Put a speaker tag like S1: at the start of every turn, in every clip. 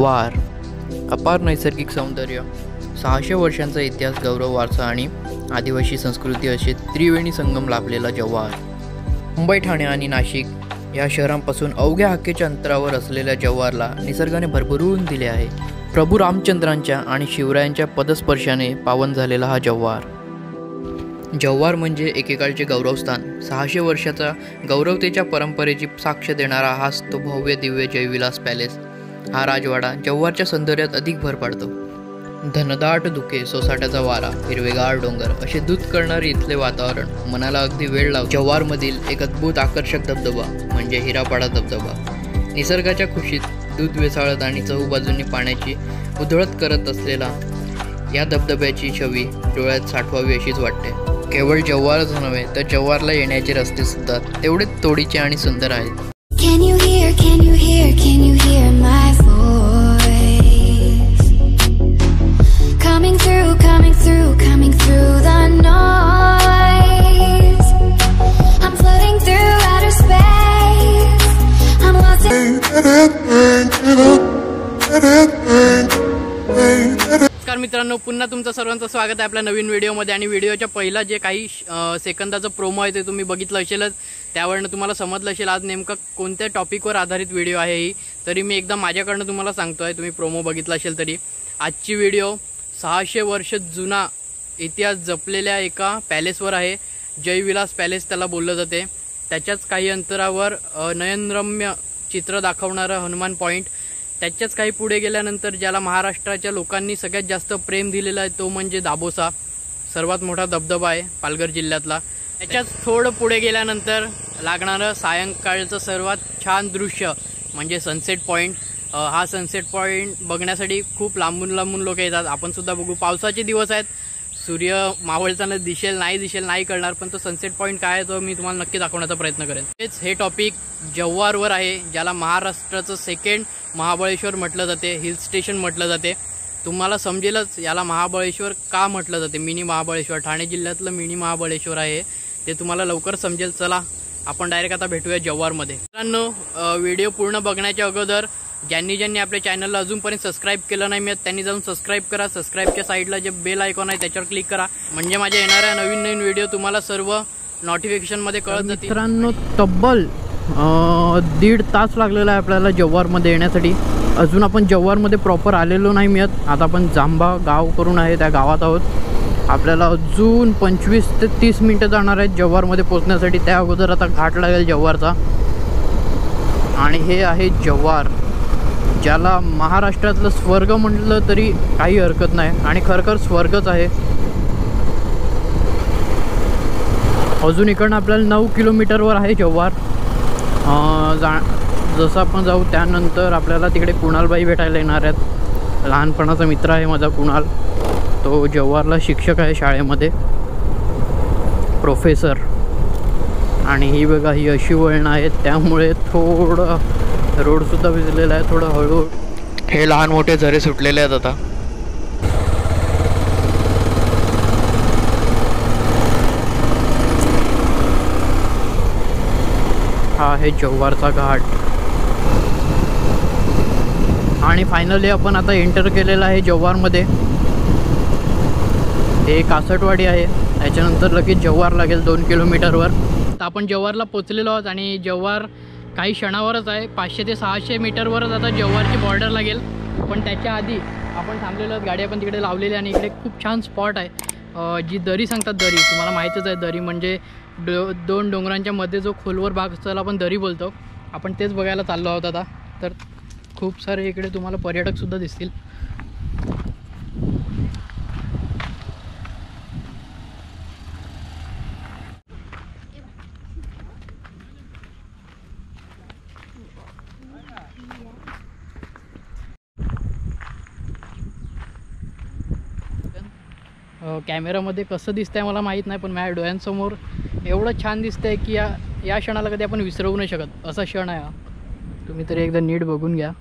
S1: जव्हार. अपार नैसर्गिक सौंदर्य, 600 वर्षांचा इतिहास, गौरव, वारसा आणि आदिवासी संस्कृती असे त्रिवेणी संगम लाभलेला जव्हार. मुंबई, ठाणे आणि नाशिक या शहरांपासून अवघ्या हाकेच्या अंतरावर असलेल्या जव्हारला निसर्गाने भरभरून दिले आहे. प्रभू रामचंद्रांच्या आणि शिवरायांच्या पदस्पर्शाने पावन झालेला हा जव्हार. जव्हार म्हणजे एकेकाळचे गौरवस्थान. 600 वर्षाचा गौरवतेच्या परंपरेची साक्ष देणारा हाच तो भव्य दिव्य जयविलास पॅलेस. हा राजवाडा जव्हारच्या सौंदर्यात अधिक भर पाडतो. धनदाट धुके, सोसाट्याचा वारा, हिरवेगार डोंगर असे दूत करणारे इथले वातावरण मनाला अगदी वेळ लावते. जव्हारमधील एक अद्भुत आकर्षक धबधबा म्हणजे हिरापाडा धबधबा. निसर्गाच्या खुशीत दूध वेसाळत आणि चहूबाजूंनी पाण्याची उधळत करत असलेला या धबधब्याची छवी डोळ्यात साठवावी अशीच वाटते. केवळ जव्हारच नव्हे तर जव्हारला येण्याचे रस्ते सुद्धा तेवढेच तोडीचे आणि सुंदर आहेत.
S2: Can you hear my voice? Coming through the noise. I'm floating through outer space. I'm lost in
S3: नमस्कार मित्रांनो, पुन्हा तुमचं सर्वांचं स्वागत आहे आपल्या नवीन व्हिडिओमध्ये. आणि व्हिडिओच्या पहिला जे काही सेकंदाचं प्रोमो आहे ते तुम्ही बघितलं असेलच. त्यावरनं तुम्हाला समजलं असेल आज नेमका कोणत्या टॉपिकवर आधारित व्हिडिओ आहे ही. तरी मी एकदा माझ्याकडनं तुम्हाला सांगतो आहे, तुम्ही प्रोमो बघितला असेल तरी. आजची व्हिडिओ 600 वर्ष जुना इतिहास जपलेल्या एका पॅलेसवर आहे. जयविलास पॅलेस त्याला बोललं जाते. त्याच्याच काही अंतरावर नयनरम्य चित्र दाखवणारं हनुमान पॉईंट. त्याच्याच काही पुढे गेल्यानंतर ज्याला महाराष्ट्राच्या लोकांनी सगळ्यात जास्त प्रेम दिलेलं आहे तो म्हणजे दाबोसा, सर्वात मोठा धबधबा आहे पालघर जिल्ह्यातला. त्याच्याच थोडं पुढे गेल्यानंतर लागणारं सायंकाळचं सर्वात छान दृश्य म्हणजे सनसेट पॉईंट. हा सनसेट पॉईंट बघण्यासाठी खूप लांबून लोक येतात. आपण सुद्धा बघू. पावसाचे दिवस आहेत, सूर्य मावळताना दिसेल नाही कळणार, पण तो सनसेट पॉईंट काय आहे तो मी तुम्हाला नक्की दाखवण्याचा प्रयत्न करेन. तेच हे टॉपिक जव्हारवर आहे, ज्याला महाराष्ट्राचं सेकंड महाबळेश्वर म्हटलं जाते, हिल स्टेशन म्हटलं जाते. तुम्हाला समजेलच याला महाबळेश्वर का म्हटलं जाते. मिनी महाबळेश्वर, ठाणे जिल्ह्यातलं मिनी महाबळेश्वर आहे ते तुम्हाला लवकर समजेल. चला आपण डायरेक्ट आता भेटूया जव्हारमध्ये. मित्रांनो, व्हिडिओ पूर्ण बघण्याच्या अगोदर ज्यांनी आपल्या चॅनलला अजूनपर्यंत सबस्क्राईब केलं नाही मिळत त्यांनी जाऊन सबस्क्राईब करा. सबस्क्राईबच्या साईडला जे बेल आयकॉन आहे त्याच्यावर क्लिक करा, म्हणजे माझ्या येणाऱ्या नवीन व्हिडिओ तुम्हाला सर्व नोटिफिकेशनमध्ये कळत जातील. मित्रांनो, तब्बल 1.5 तास लागलेला आहे आपल्याला जव्हारमध्ये येण्यासाठी. अजून आपण जव्हारमध्ये प्रॉपर आलेलो नाही मिळत. आता आपण जांभा गाव करून आहे त्या गावात आहोत. आपल्याला अजून 25 ते 30 मिनटं जाणार आहेत जव्हारमध्ये पोहोचण्यासाठी. त्या अगोदर आता घाट लागेल जव्हारचा. आणि हे आहे जव्हार, ज्याला महाराष्ट्रातलं स्वर्ग म्हटलं तरी काही हरकत नाही आणि खरखर स्वर्गच आहे. अजून इकडनं आपल्याला 9 किलोमीटरवर आहे जव्हार. जसं आपण जाऊ त्यानंतर आपल्याला तिकडे कुणालबाई भेटायला येणार आहेत. लहानपणाचा मित्र आहे माझा कुणाल, तो जव्हारला शिक्षक आहे शाळेमध्ये, प्रोफेसर. आणि ही बघा, ही अशी वळणं आहेत त्यामुळे थोडं रोडसुद्धा भिजलेला आहे, थोडं हळू. हे लहान मोठे झरे सुटलेले आहेत आता. हा आहे जव्हारचा घाट. आणि फायनली आपण आता एंटर केलेला आहे जव्हारमध्ये. हे कासटवाडी आहे, त्याच्यानंतर लगेच जव्हार लागेल 2 किलोमीटरवर. तर आपण जव्हारला पोचलेलो आहोत आणि जव्हार काही क्षणावरच आहे. 500 ते 600 मीटरवरच आता जव्हारची बॉर्डर लागेल. पण त्याच्या आधी आपण थांबलेलो आहोत, गाडी आपण तिकडे लावलेली. आणि इकडे खूप छान स्पॉट आहे, जी दरी सांगतात. दरी तुम्हाला माहीतच आहे. दरी म्हणजे 2 डोंगरांच्या मध्ये जो खोलवर भाग असतो त्याला आपण दरी बोलतो. आपण तेच बघायला चाललो आहोत आता. तर खूप सारे इकडे तुम्हाला पर्यटकसुद्धा दिसतील. कॅमेरामध्ये कसं दिसतंय मला माहीत नाही, पण माझ्या डोळ्यांसमोर एवढं छान दिसतंय की या क्षणाला कधी आपण विसरवू नाही शकत असा क्षण आहे हा. तुम्ही तरी एकदा नीट बघून घ्या.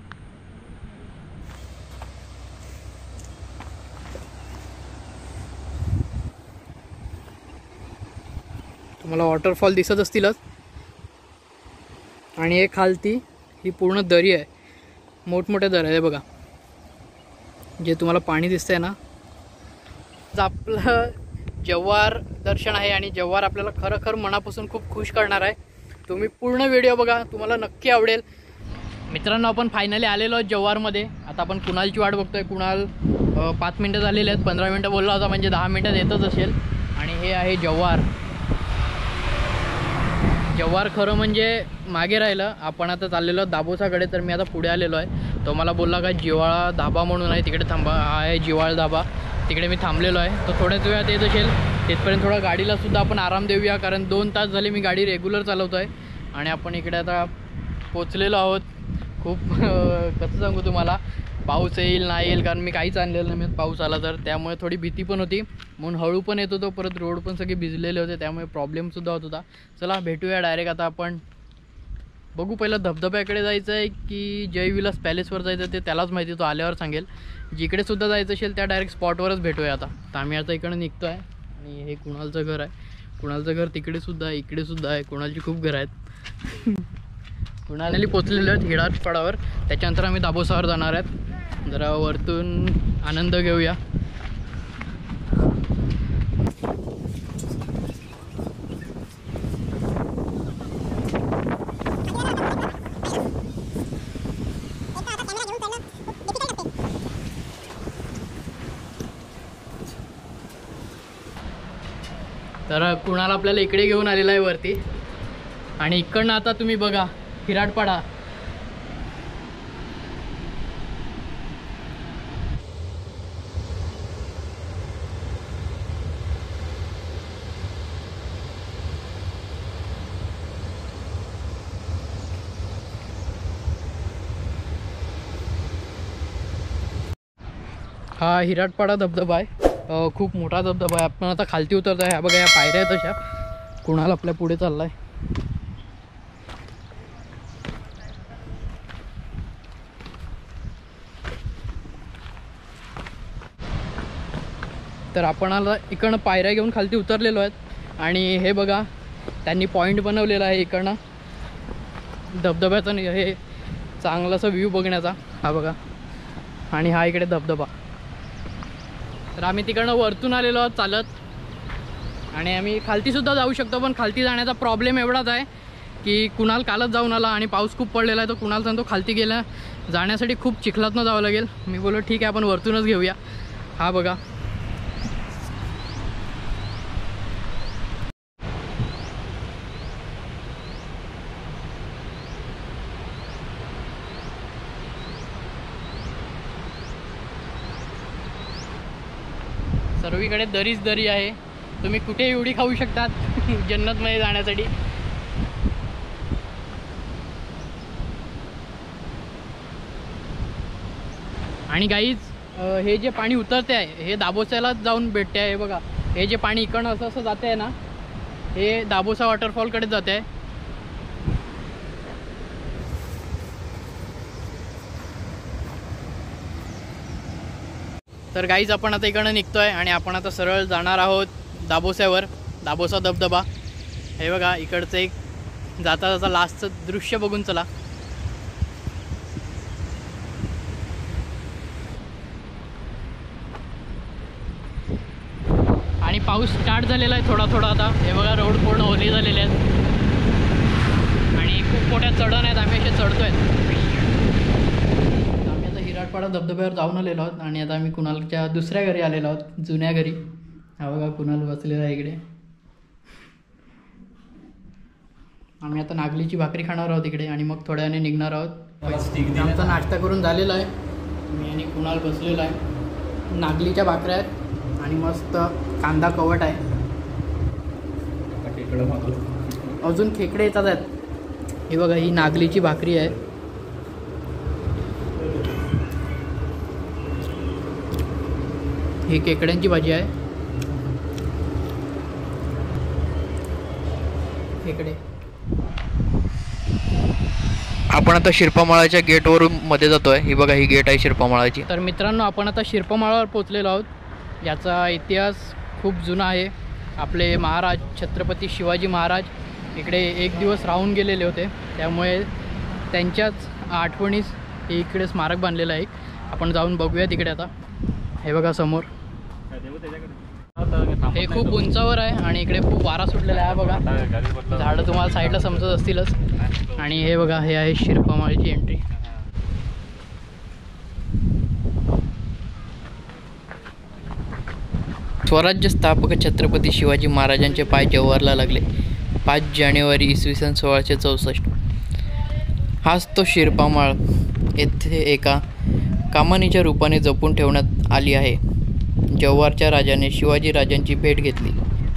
S3: तुम्हाला वॉटरफॉल दिसत असतीलच. आणि एक खालती ही पूर्ण दरी आहे. मोठमोठे दर आहे बघा, जे तुम्हाला पाणी दिसतंय ना, आपलं जव्हार दर्शन आहे आणि जव्हार आपल्याला खरोखर मनापासून खूप खुश करणार आहे. तुम्ही पूर्ण व्हिडिओ बघा, तुम्हाला नक्की आवडेल. मित्रांनो, आपण फायनली आलेलो आहोत जव्हारमध्ये. आता आपण कुणालची वाट बघतोय. कुणाल 5 मिनटं झालेले आहेत, 15 मिनटं बोलला होता, म्हणजे 10 मिनटात येतच असेल. आणि हे आहे जव्हार. जव्हार खरं म्हणजे मागे राहिलं. आपण आता चाललेलो दाबोसाकडे, तर मी आता पुढे आलेलो आहे. तो मला बोलला का जिवाळा धाबा म्हणून आहे, तिकडे थांबा. हा आहे जिवाळा धाबा, तिकडे मी थांबलेलो आहे. तो थोड्याच वेळात येत असेल. तिथपर्यंत थोडा गाडीलासुद्धा आपण आराम देऊया, कारण 2 तास झाले मी गाडी रेग्युलर चालवतो आहे. आणि आपण इकडे आता पोचलेलो आहोत. खूप कसं सांगू तुम्हाला, पाऊस येईल नाही येईल, कारण मी काहीच आणलेलं नाही पाऊस आला तर. त्यामुळे थोडी भीती पण होती, म्हणून हळू पण येत होतो. परत रोड पण सगळे भिजलेले होते, त्यामुळे प्रॉब्लेमसुद्धा होत होता. चला भेटूया डायरेक्ट. आता आपण बघू, पहिलं धबधब्याकडे जायचं आहे की जयविलास पॅलेसवर जायचं ते त्यालाच माहिती, तो आल्यावर सांगेल. जिकडेसुद्धा जायचं असेल त्या डायरेक्ट स्पॉटवरच भेटूया आता. तर आम्ही आता इकडं निघतो आहे. आणि हे कुणालचं घर आहे. कुणालचं घर तिकडेसुद्धा आहे, इकडेसुद्धा आहे. कुणालची खूप घरं आहेत. कुणाली पोचलेलो आहेत हिराटपाडावर. त्याच्यानंतर आम्ही दाबोसावर जाणार आहेत. जरा वरतून आनंद घेऊया. तर कुणाल आपल्याला इकडे घेऊन आलेला आहे वरती. आणि इकडनं आता तुम्ही बघा हिराटपाडा. हा हिराटपाडा धबधबा आहे. खूप मोठा धबधबा आहे. आपण आता खालती उतरतो आहे. ह्या बघा, या पायऱ्या आहेत तशा. कुणाल आपल्या पुढे चालला आहे. तर आपण आता इकडनं पायऱ्या घेऊन खालती उतरलेलो आहेत. आणि हे बघा, त्यांनी पॉईंट बनवलेला आहे इकडनं धबधब्याचा. हे चांगलासा व्ह्यू बघण्याचा. हा बघा, आणि हा इकडे धबधबा. तर आम्ही तिकडनं वरतून आलेलो आहोत चालत. आणि आम्ही खालतीसुद्धा जाऊ शकतो, पण खालती जाण्याचा प्रॉब्लेम एवढाच आहे की कुणाल कालच जाऊन आला आणि पाऊस खूप पडलेला आहे. तो कुणाल सांगतो खालती गेला जाण्यासाठी खूप चिखलातनं जावं लागेल. मी बोललो ठीक आहे, आपण वरतूनच घेऊया. हा बघा, सर्वीकडे दरीच दरी आहे. तुम्ही कुठे एवढी खाऊ शकतात जन्नतमध्ये जाण्यासाठी. आणि गाईज, हे जे पाणी उतरते आहे हे दाबोसालाच जाऊन भेटते आहे. बघा, हे जे पाणी इकडनं असं असं जाते आहे ना, हे दाबोसा वॉटरफॉलकडे जाते आहे. तर गाईज, आपण आता इकडनं निघतो आहे आणि आपण आता सरळ जाणार आहोत दाबोस्यावर. दाबोसा धबधबा हे बघा, इकडचं एक जाता जाता लास्टचं दृश्य बघून चला. आणि पाऊस स्टार्ट झालेला आहे थोडा थोडा आता. हे बघा, रोड पूर्ण ओली झालेले आहेत आणि खूप मोठ्या चढण आहेत. आम्ही असे चढतो आहेत. हिराटपाडा धबधब्यावर जाऊन आलेलो आहोत आणि आता आम्ही कुणालच्या दुसऱ्या घरी आलेलो आहोत, जुन्या घरी. हा बघा, कुणाल बसलेला आहे इकडे. आम्ही आता नागलीची भाकरी खाणार आहोत इकडे आणि मग थोड्या वेळाने निघणार आहोत. आमचा नाश्ता करून झालेला आहे. मी आणि कुणाल बसलेला आहे. नागलीच्या भाकऱ्या आहेत आणि मस्त कांदा कवट आहे. अजून खेकडे येतात आहेत. हे बघा, ही नागलीची भाकरी आहे. ही खेकड्यांची भाजी आहे. खेकडे.
S1: आपण आता शिरपामाळाच्या गेटवरून मध्ये जातोय. ही बघा, ही गेट आहे शिरपामाळाची.
S3: तर मित्रांनो, आपण आता शिरपामाळावर पोचलेलो आहोत. याचा इतिहास खूप जुना आहे. आपले महाराज छत्रपती शिवाजी महाराज इकडे एक दिवस राहून गेलेले होते, त्यामुळे त्यांच्याच आठवणीस हे इकडे स्मारक बांधलेलं आहे. आपण जाऊन बघूया तिकडे आता. हे बघा समोर हे खूप उंचावर आहे आणि इकडे खूप वारा सुटलेला आहे बघा. झाडं तुम्हाला साईडला समजत असतीलच. आणि हे बघा हे आहे शिरपामाळीची एंट्री.
S1: स्वराज्य स्थापक छत्रपती शिवाजी महाराजांचे पाय जव्हारला लागले 5 जानेवारी इसवी सन 1664. हाच तो शिरपामाळ येथे एका कमानीच्या रूपाने जपून ठेवण्यात आली आहे. जव्हारच्या राजाने शिवाजी राजांची भेट घेतली.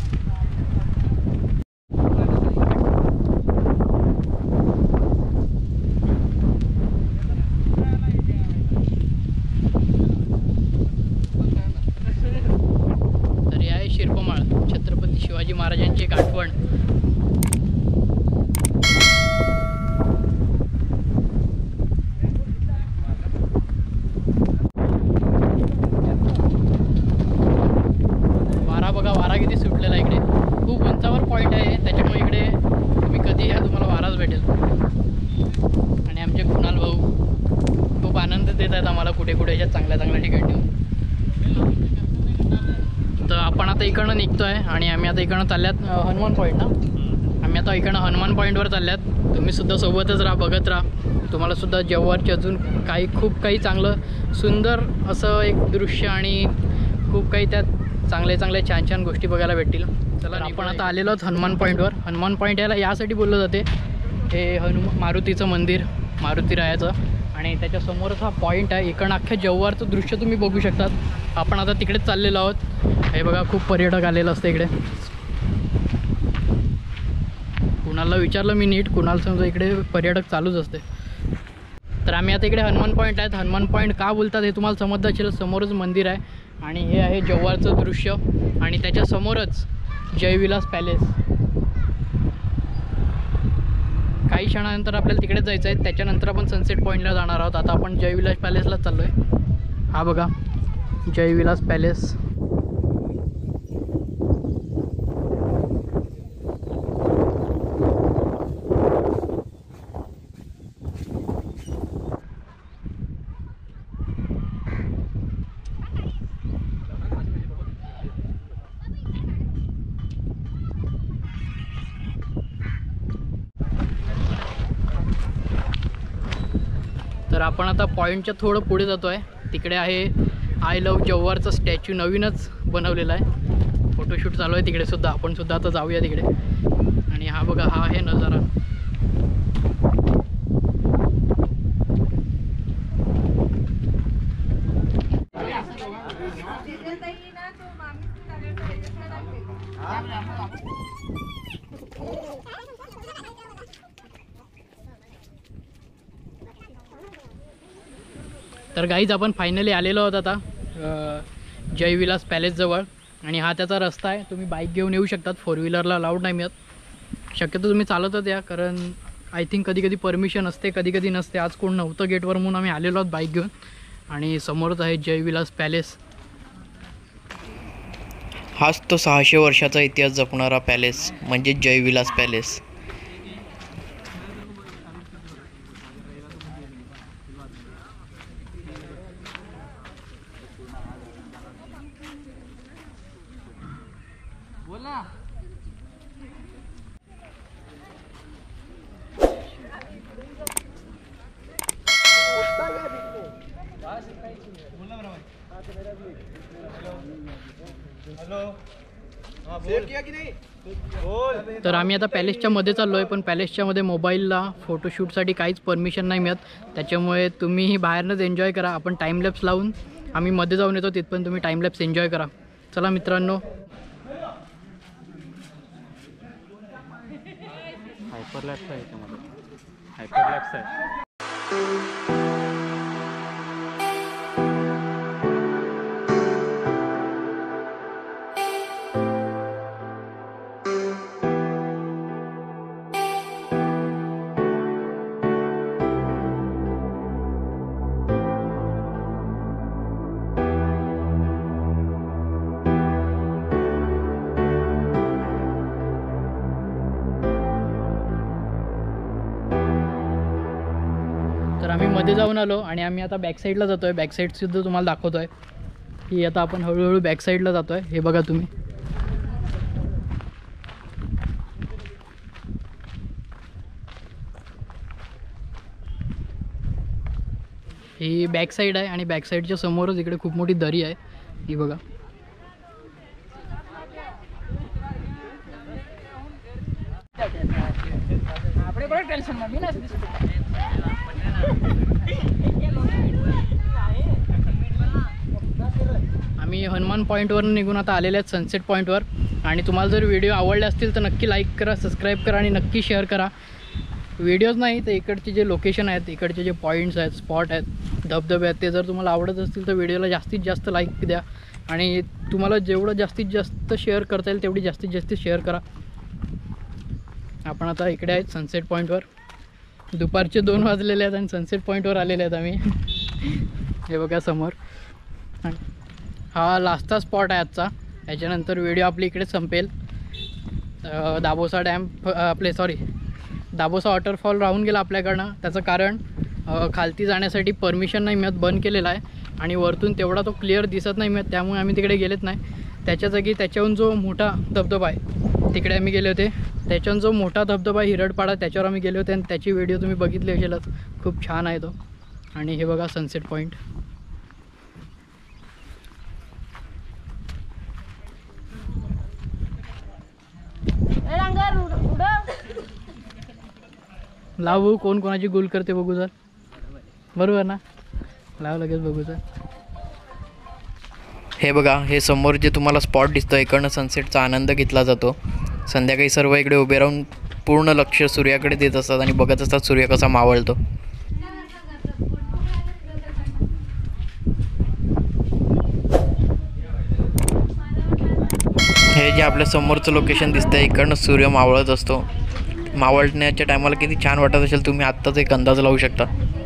S3: तर हे आहे शिरपामाळ, छत्रपती शिवाजी महाराजांची एक आठवण. वारा किती सुटलेला आहे. इकडे खूप उंचावर पॉईंट आहे, त्याच्यामुळे इकडे तुम्ही कधी या तुम्हाला वाराच भेटेल. आणि आमचे कुणाल भाऊ खूप आनंद देत आहेत आम्हाला कुठे कुठे याच्यात चांगल्या चांगल्या ठिकाणी नेऊन. तर आपण आता इकडनं निघतो आहे आणि आम्ही आता इकडनं चालल्यात हनुमान पॉईंट ना. आम्ही आता इकडनं हनुमान पॉईंटवर चालल्यात. तुम्हीसुद्धा सोबतच राहा, बघत राहा. तुम्हालासुद्धा जव्हारची अजून खूप काही चांगलं सुंदर असं एक दृश्य आणि खूप काही त्यात चांगले छान छान गोष्टी बघायला भेटतील. चला आपण आता आलेलो आहोत हनुमान पॉईंटवर. हनुमान पॉईंट यासाठी बोललं जाते, हे मारुतीचं मंदिर, मारुती रायाचं. आणि त्याच्यासमोरच हा पॉईंट आहे. इकडनं अख्ख्या जव्हारचं दृश्य तुम्ही बघू शकतात. आपण आता तिकडेच चाललेलो आहोत. हे बघा खूप पर्यटक आलेलं असतं इकडे. कुणाला विचारलं मी नीट, कुणाला समजा इकडे पर्यटक चालूच असते. तर आम्ही आता इकडे हनुमान पॉईंट आहेत. हनुमान पॉईंट का बोलतात हे तुम्हाला समजतं असेल. समोरच मंदिर आहे आणि हे आहे जव्हारचं दृश्य. आणि त्याच्यासमोरच जयविलास पॅलेस. काही क्षणानंतर आपल्याला तिकडेच जायचं आहे. त्याच्यानंतर आपण सनसेट पॉईंटला जाणार आहोत. आता आपण जयविलास पॅलेसलाच चाललो आहे. हा बघा जयविलास पॅलेस. तर आपण आता पॉईंटच्या थोडं पुढे जातो आहे. तिकडे आहे आय लव्ह जव्हारचा स्टॅच्यू नवीनच बनवलेला आहे. फोटोशूट चालू आहे तिकडे सुद्धा. आपण सुद्धा आता जाऊया तिकडे. आणि हा बघा हा आहे नजारा. तर गाईज आपण फायनली आलेलो आहोत आता जयविलास पॅलेसजवळ. आणि हा त्याचा रस्ता आहे. तुम्ही बाईक घेऊन येऊ शकतात. 4 व्हीलरला अलाउड नाही मिळत. शक्यतो तुम्ही चालतच या, कारण आय थिंक कधी कधी परमिशन असते, कधी कधी नसते. आज कोण नव्हतं गेटवर म्हणून आम्ही आलेलो आहोत बाईक घेऊन. आणि समोरच आहे जयविलास पॅलेस.
S1: हाच तो 600 वर्षाचा इतिहास जपणारा पॅलेस म्हणजे जयविलास पॅलेस.
S3: तर आम्ही आता पॅलेसच्या मध्ये चाललो आहे. पण पॅलेसच्या मध्ये मोबाईलला फोटोशूटसाठी काहीच परमिशन नाही मिळत. त्याच्यामुळे तुम्हीही बाहेरनंच एन्जॉय करा. आपण टाईमलॅप्स लावून आम्ही मध्ये जाऊन येतो. तिथपर्यंत तुम्ही टाईमलॅप्स एन्जॉय करा. चला मित्रांनो.
S4: हायपरलॅप्स आहे त्यामध्ये. हायपरलॅप्स आहे.
S3: आम्ही मध्ये जाऊन आलो आणि आम्ही आता बॅक साईडला जातो आहे. बॅक साईडसुद्धा तुम्हाला दाखवतो आहे की आता आपण हळूहळू बॅक साईडला जातो आहे. हे बघा तुम्ही, ही बॅक साईड आहे आणि बॅक साईडच्या समोरच इकडे खूप मोठी दरी आहे. ही बघा. आम्ही हनुमान पॉईंटवर निघून आता आलेले आहेत सनसेट पॉईंटवर. आणि तुम्हाला जर व्हिडिओ आवडले असतील तर नक्की लाईक करा, सबस्क्राईब करा आणि नक्की शेअर करा. व्हिडिओज नाही तर इकडचे जे लोकेशन आहेत, इकडचे जे पॉईंट्स आहेत, स्पॉट आहेत, धबधबे आहेत, ते जर तुम्हाला आवडत असतील तर व्हिडिओला जास्तीत जास्त लाईक द्या आणि तुम्हाला जेवढं जास्तीत जास्त शेअर करता येईल तेवढी जास्तीत जास्त शेअर करा. आपण आता इकडे आहेत सनसेट पॉईंटवर. दुपारचे 2 वाजलेले आहेत आणि सनसेट पॉईंटवर आलेले आहेत आम्ही. हे बघा समोर. हा लास्टचा स्पॉट आहे आजचा. याच्यानंतर व्हिडिओ आपली इकडे संपेल. दाबोसा डॅम दाबोसा वॉटरफॉल राहून गेला आपल्याकडनं. त्याचं कारण खालती जाण्यासाठी परमिशन नाही मिळत, बंद केलेला आहे आणि वरतून तेवढा तो क्लिअर दिसत नाही मिळत, त्यामुळे आम्ही तिकडे गेलेत नाही. त्याच्या जागी त्याच्याहून जो मोठा धबधबा आहे तिकडे आम्ही गेले होते. त्याच्याहून जो मोठा धबधबा हिरडपाडा त्याच्यावर आम्ही गेले होते आणि त्याची व्हिडिओ तुम्ही बघितली असेलच. खूप छान आहे तो. आणि हे बघा सनसेट पॉईंट. लावू कोण कोणाची गोल करते बघू जर. बरोबर ना, लाव लगेच बघू जर.
S1: हे बघा, हे समोर जे तुम्हाला स्पॉट दिसतं इकडनं सनसेटचा आनंद घेतला जातो. संध्याकाळी सर्व इकडे उभे राहून पूर्ण लक्ष सूर्याकडे देत असतात आणि बघत असतात सूर्य कसा मावळतो. हे जे आपल्या समोरचं लोकेशन दिसतंय इकडनं सूर्य मावळत असतो. मावळण्याच्या टायमाला किती छान वाटत असेल तुम्ही आत्ताच एक अंदाज लावू शकता.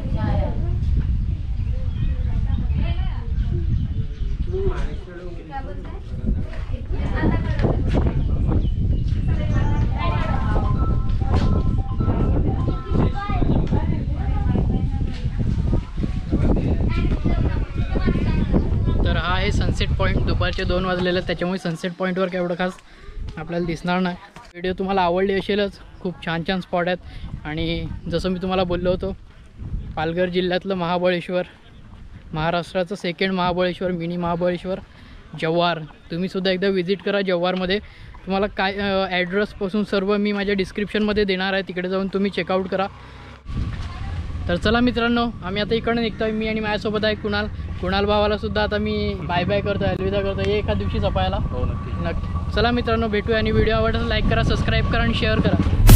S3: तर हा आहे सनसेट पॉईंट. दुपारचे 2 वाजलेले आहेत त्याच्यामुळे सनसेट पॉईंटवर काय एवढं खास आपल्याला दिसणार नाही. व्हिडिओ तुम्हाला आवडली असेलच. खूप छान छान स्पॉट आहेत आणि जसं मी तुम्हाला बोललो होतो, पालघर जिल्ह्यातलं महाबळेश्वर, महाराष्ट्राचं सेकंड महाबळेश्वर, मिनी महाबळेश्वर, जव्हार. तुम्हीसुद्धा एकदा विजिट करा जव्हारमध्ये. तुम्हाला काय ॲड्रेसपासून सर्व मी माझ्या डिस्क्रिप्शनमध्ये देणार आहे, तिकडे जाऊन तुम्ही चेकआउट करा. तर चला मित्रांनो, आम्ही आता इकडनं निघतो आहे. मी आणि माझ्यासोबत आहे कुणाल भावालासुद्धा आता मी बाय बाय करतो, अलविदा करतो. ये एका दिवशी जपायला.
S4: हो नक्की.
S3: चला मित्रांनो, भेटूया आणि व्हिडिओ आवडला लाईक करा, सबस्क्राईब करा आणि शेअर करा.